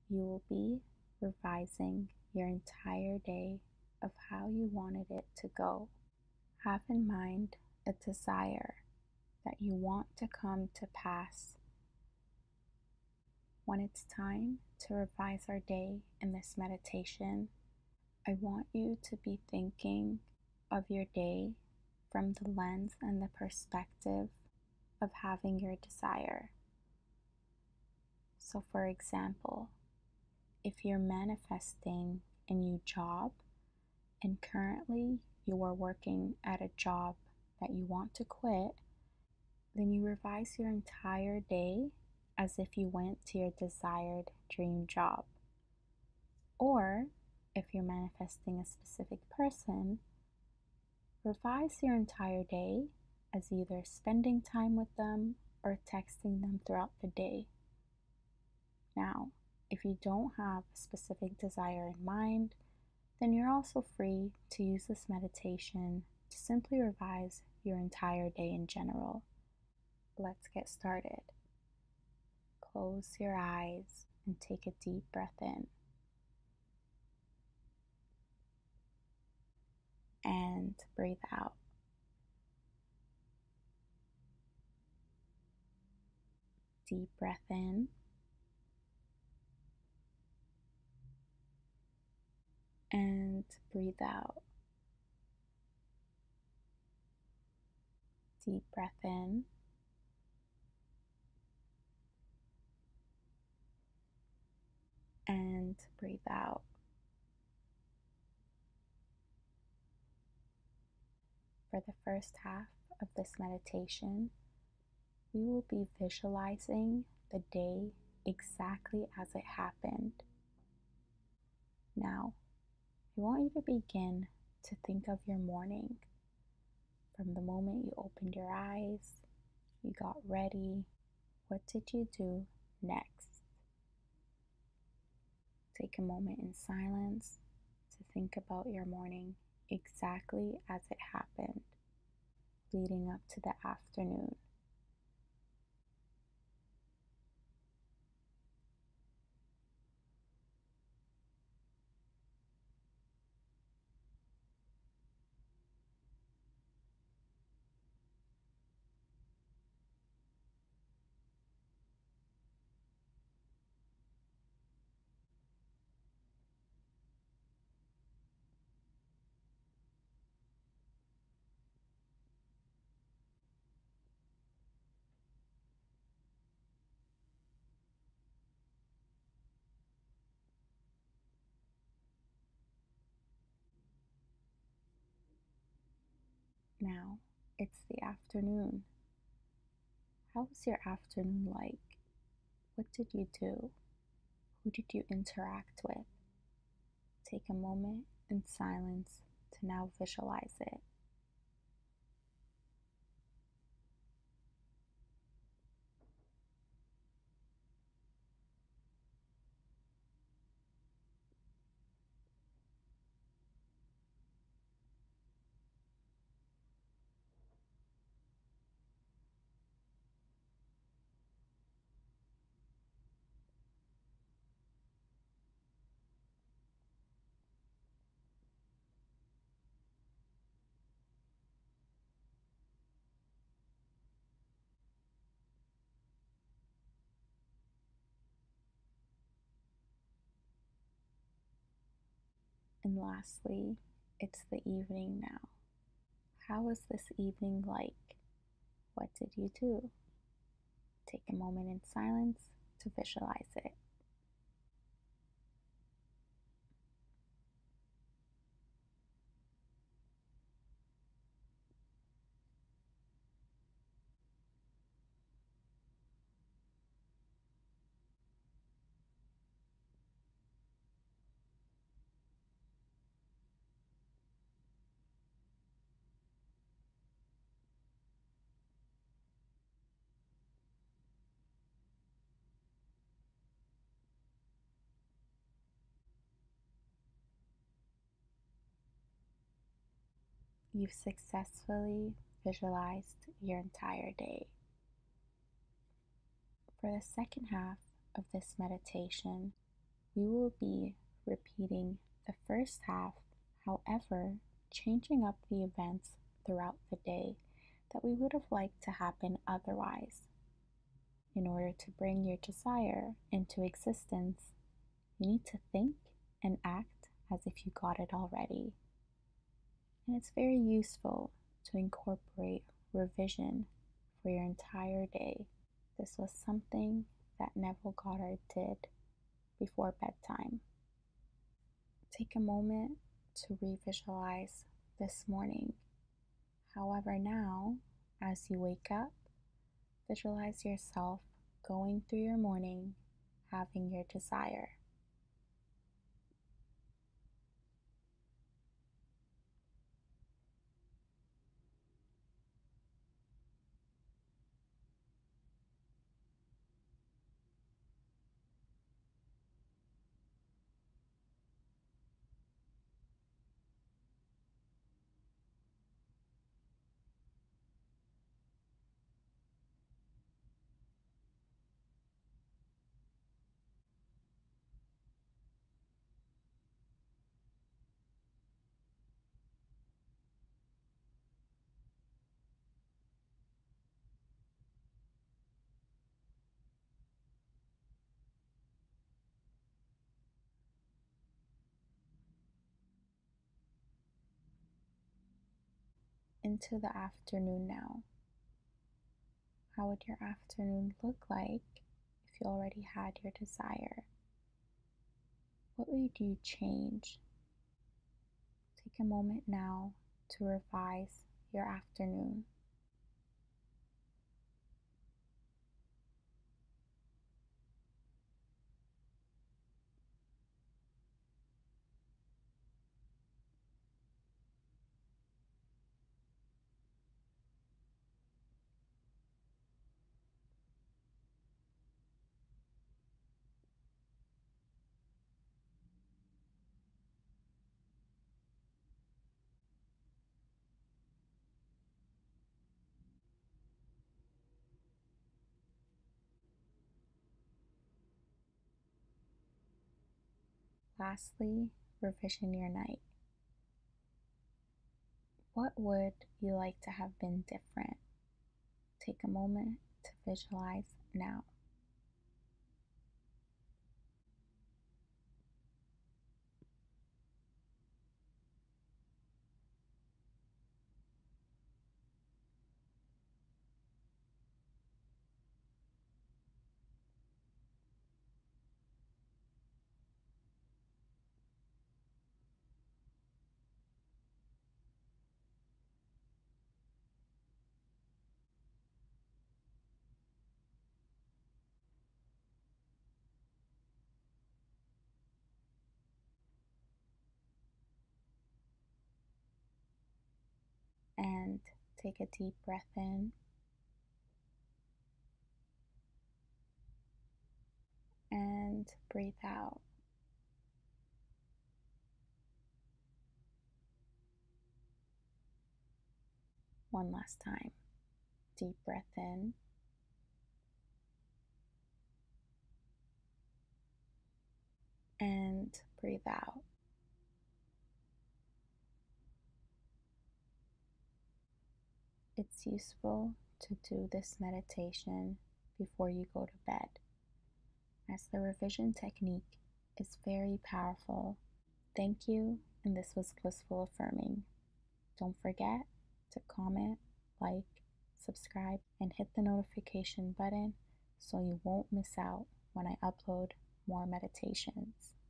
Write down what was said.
You will be revising your entire day of how you wanted it to go. Have in mind a desire that you want to come to pass. When it's time to revise our day in this meditation, I want you to be thinking of your day from the lens and the perspective of having your desire. So, for example, if you're manifesting a new job and currently you are working at a job that you want to quit, then you revise your entire day as if you went to your desired dream job. Or if you're manifesting a specific person, revise your entire day as either spending time with them or texting them throughout the day. Now, if you don't have a specific desire in mind, then you're also free to use this meditation to simply revise your entire day in general. Let's get started. Close your eyes and take a deep breath in. And breathe out. Deep breath in. And breathe out. Deep breath in. And breathe out. For the first half of this meditation, we will be visualizing the day exactly as it happened. Now, I want you to begin to think of your morning. From the moment you opened your eyes, you got ready, what did you do next? Take a moment in silence to think about your morning exactly as it happened, leading up to the afternoon. Now, it's the afternoon. How was your afternoon like? What did you do? Who did you interact with? Take a moment in silence to now visualize it. And lastly, it's the evening now. How was this evening like? What did you do? Take a moment in silence to visualize it. You've successfully visualized your entire day. For the second half of this meditation, We will be repeating the first half, however, changing up the events throughout the day that we would have liked to happen otherwise. In order to bring your desire into existence, you need to think and act as if you got it already. And it's very useful to incorporate revision for your entire day. This was something that Neville Goddard did before bedtime. Take a moment to revisualize this morning. However, now, as you wake up, visualize yourself going through your morning, having your desire. Into the afternoon now. How would your afternoon look like if you already had your desire? What would you change? Take a moment now to revise your afternoon. Lastly, revision your night. What would you like to have been different? Take a moment to visualize now. And take a deep breath in and breathe out. One last time. Deep breath in and breathe out. It's useful to do this meditation before you go to bed, as the revision technique is very powerful. Thank you, and this was Blissful Affirming. Don't forget to comment, like, subscribe, and hit the notification button so you won't miss out when I upload more meditations.